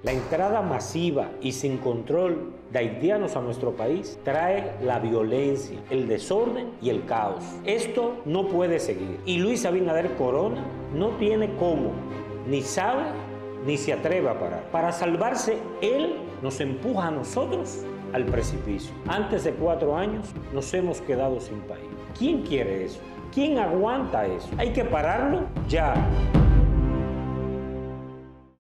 La entrada masiva y sin control de haitianos a nuestro país trae la violencia, el desorden y el caos. Esto no puede seguir. Y Luis Abinader Corona no tiene cómo, ni sabe, ni se atreve a parar. Para salvarse, él nos empuja a nosotros al precipicio. Antes de 4 años nos hemos quedado sin país. ¿Quién quiere eso? ¿Quién aguanta eso? Hay que pararlo ya.